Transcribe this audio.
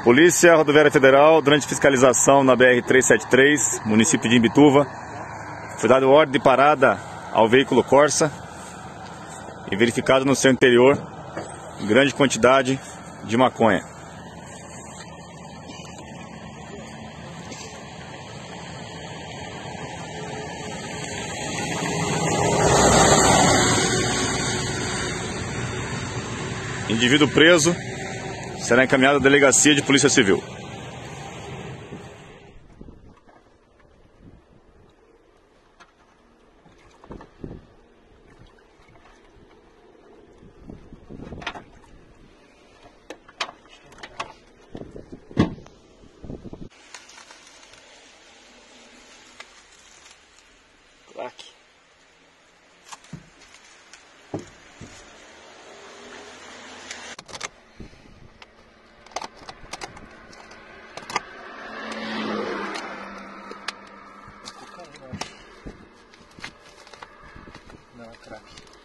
Polícia Rodoviária Federal, durante fiscalização na BR-373, município de Imbituva, foi dada ordem de parada ao veículo Corsa e verificado no seu interior grande quantidade de maconha. Indivíduo preso será encaminhado à delegacia de Polícia Civil. Crack. Não, é crack.